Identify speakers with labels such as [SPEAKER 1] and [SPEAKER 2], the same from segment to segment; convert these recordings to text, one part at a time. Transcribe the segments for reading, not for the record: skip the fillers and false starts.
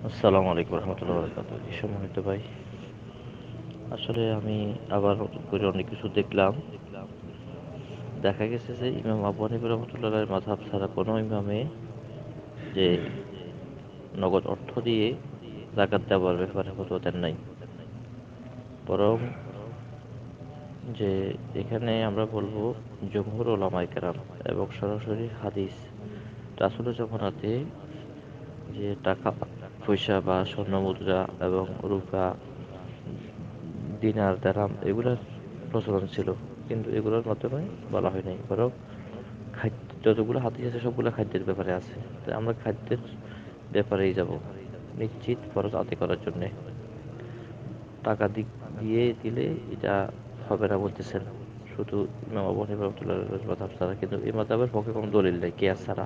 [SPEAKER 1] আসসালামু আলাইকুম রহমতুল্লাহ বরকাতুহ। সম্মানিত ভাই, আসলে আমি আবার নতুন করে অনেক কিছু দেখলাম। দেখা গেছে যে ইমাম আবু হানিফা রহমতুল্লাহ মাযহাব ছাড়া কোনো ইমামে যে নগদ অর্থ দিয়ে যাকাত দেওয়ার ব্যাপারে ফতোয়া দেন নাই। বরং যে এখানে আমরা বলবো জমহুর উলামায়ে কেরাম এবং সরাসরি হাদিস রাসূলের জামানাতে যে টাকা পয়সা বা স্বর্ণ মুদ্রা এবং রূপা, দিনার, দিরহাম এগুলার প্রচলন ছিল, কিন্তু এগুলোর মাধ্যমে বলা হয় নাই। বরং খাদ্য, যতগুলো হাদিস আছে সবগুলো খাদ্যের ব্যাপারে আছে। তাই আমরা খাদ্যের ব্যাপারেই যাব, নিশ্চিত ফরজ আদায় করার জন্যে। টাকা দিয়ে দিলে এটা হবে না বলতেছেন, শুধু ইমাম আবু হানিফা রাহমাতুল্লাহির মাযহাব ছাড়া। কিন্তু এই মাযহাবের পক্ষে কোনো দলিল নেই কিয়াস ছাড়া।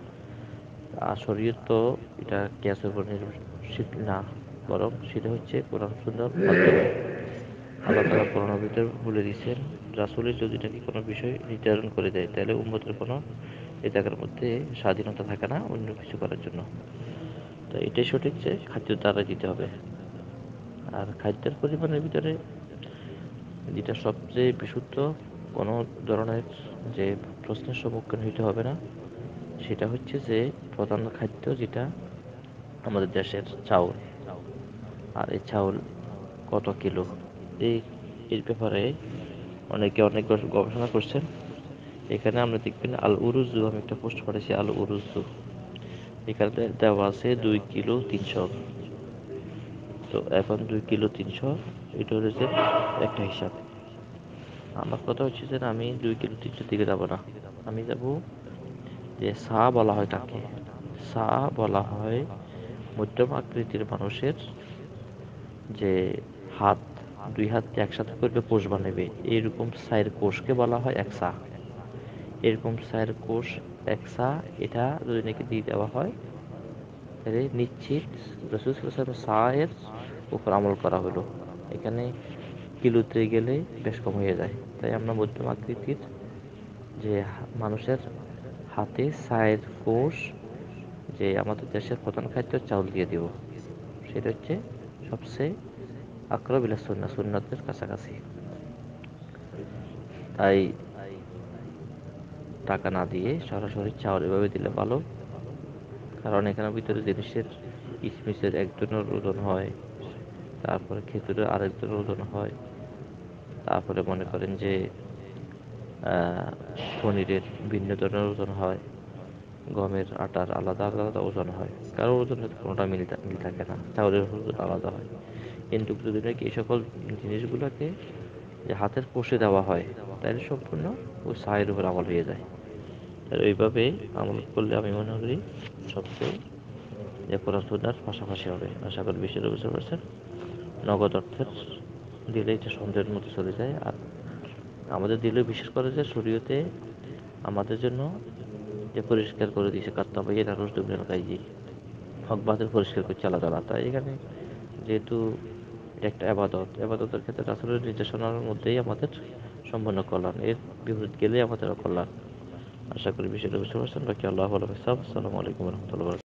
[SPEAKER 1] আর শরীয়ত তো এটা কিয়াসের উপর নির্ভরশীল না, বরং সেটা হচ্ছে কোরআন সুন্নাহর মাধ্যমে। আল্লাহ তাআলা কোরআনের ভিতরে বলে দিয়েছেন, রাসূলের যদি নাকি কোনো বিষয় নির্ধারণ করে দেয় তাহলে উম্মতের কোনো এই জায়গার মধ্যে স্বাধীনতা থাকে না অন্য কিছু করার জন্য। তো এটাই সঠিক যে খাদ্যের দ্বারা দিতে হবে। আর খাদ্যের পরিমাণের ভিতরে যেটা সবচেয়ে বিশুদ্ধ, কোনো ধরনের যে প্রশ্নের সম্মুখীন হইতে হবে না, সেটা হচ্ছে যে প্রধান খাদ্য যেটা আমাদের দেশের চাউল। আর এই চাউল কত কিলো, এই এর ব্যাপারে অনেকে অনেক গবেষণা করছেন। এখানে আমরা দেখবেন আল উরুজু, আমি একটা পোস্ট করেছি আল উরুজু, এখানে দেওয়া আছে 2 কিলো 300। তো এখন 2 কিলো 300 এটা হচ্ছে একটা হিসাব। আমার কথা হচ্ছে যে আমি 2 কিলো 300 দিকে যাব না, আমি যাব যে সা বলা হয় কাকে। সা বলা হয় মধ্যম আকৃতির মানুষের যে হাত, দুই হাত একসাথে করবে কোষ বানাবে, এইরকম সাইর কোষকে বলা হয় এক সা। এরকম সাইর কোষ এক সা, এটা যদি নাকি দিয়ে দেওয়া হয় তাহলে নিশ্চিত রাসূল সাল্লাল্লাহু আলাইহি ওয়াসাল্লাম সা এর উপর আমল করা হলো। এখানে কিলোতে গেলে বেশ কম হয়ে যায়। তাই আমরা মধ্যম আকৃতির যে মানুষের হাতে সায়ের কোষ, যে আমাদের দেশের প্রধান খাদ্য চাউল দিয়ে দিব, সেটা হচ্ছে সবচেয়ে আকরাব ইলা সুন্নাহ, সুন্নাতের কাছাকাছি। তাই টাকা না দিয়ে সরাসরি চাউল এভাবে দিলে ভালো। কারণ এখানের ভিতরে জিনিসের কিশমিশের এক ধরনের ওজন হয়, তারপরে খেজুরের আরেক ধরনের ওজন হয়, তারপরে মনে করেন যে পনিরের ভিন্ন ধরনের ওজন হয়, গমের আটার আলাদা আলাদা ওজন হয়, কারোর ওজনের কোনোটা মিল থাকে না, চাউলের ওজন আলাদা হয়। কিন্তু যদি নাকি এই সকল জিনিসগুলোকে যে হাতের কষে দেওয়া হয়, তাহলে সম্পূর্ণ ওই সায়ের উপর আমল হয়ে যায়। আর এইভাবে আমল করলে আমি মনে করি সবচেয়ে যে কোরআন সুন্নাহর পাশাপাশি হবে। আশা করি বিষয়টা বুঝতে পারছেন। নগদ অর্থের দিলে এটা সন্দেহের মধ্যে চলে যায়। আর আমাদের দিলেও বিশেষ করে যে শরীয়তে আমাদের জন্য যে পরিষ্কার করে দিয়েছে, কাত্তাবাইয়ানা রুশদুম মিনাল গায়য়ি, হক বাতিল পরিষ্কার করছে আল্লাহ তাআলা। তাই এখানে যেহেতু এটা একটা ইবাদত, ইবাদতের ক্ষেত্রে রাসূলের নির্দেশনার মধ্যেই আমাদের সম্পূর্ণ কল্যাণ, এর বিপরীত গেলে আমাদের অকল্যাণ। আশা করি বিষয়টা বুঝতে পারছেন। বাকি আল্লাহ আলাম। আসসালামু আলাইকুম রহমতুল্লাহ।